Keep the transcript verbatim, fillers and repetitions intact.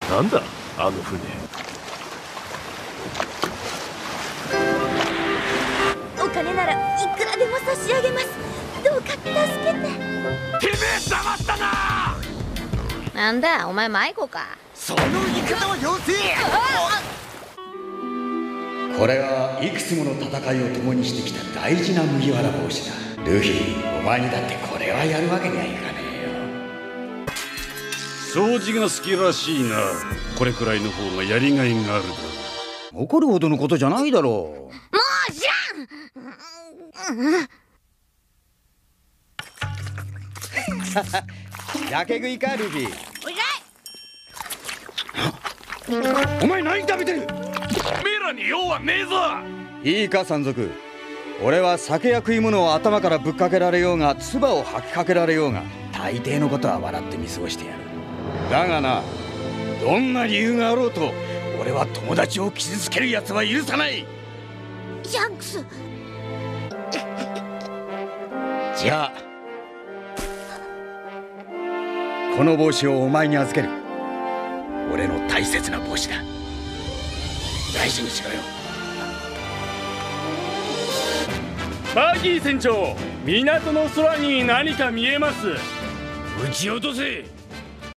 なんだあの船。 お金ならいくらでも差し上げます。どうか助けて。てめえ黙ったな。 なんだお前迷子か。 その言い方はよせ。 これはいくつもの戦いを共にしてきた大事な麦わら帽子だ。ルフィ、お前にだってこれはやるわけにはいかねえよ。 掃除が好きらしいな。これくらいの方がやりがいがあるだろう。怒るほどのことじゃないだろう。 もう知らんやけ食いかルフィ。お前何食べてる。 メラに用はねえぞ。 いいか山賊、俺は酒や食い物を頭からぶっかけられようが唾を吐きかけられようが大抵のことは笑って見過ごしてやる。だがな、どんな理由があろうと俺は友達を傷つける奴は許さない。 シャンクス。 じゃあこの帽子をお前に預ける。俺の大切な帽子だ。大事にしろよ。 バギー船長、港の空に何か見えます。 撃ち落とせ。